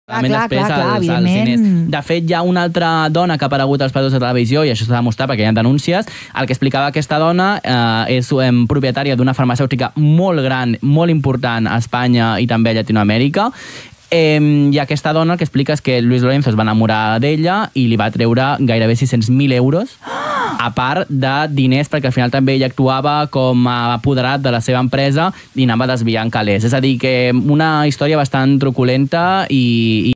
Evidentment. De fet, hi ha una altra dona que ha aparegut als platós de televisió, i això s'ha demostrat perquè hi ha denúncies. El que explicava aquesta dona és propietària d'una farmacèutica molt gran, molt important a Espanya i també a Llatinoamèrica. I aquesta dona el que explica és que Luis Lorenzo es va enamorar d'ella i li va treure gairebé 600.000 euros, a part de diners, perquè al final també ella actuava com a apoderat de la seva empresa i anava desviant calés. És a dir, que una història bastant truculenta i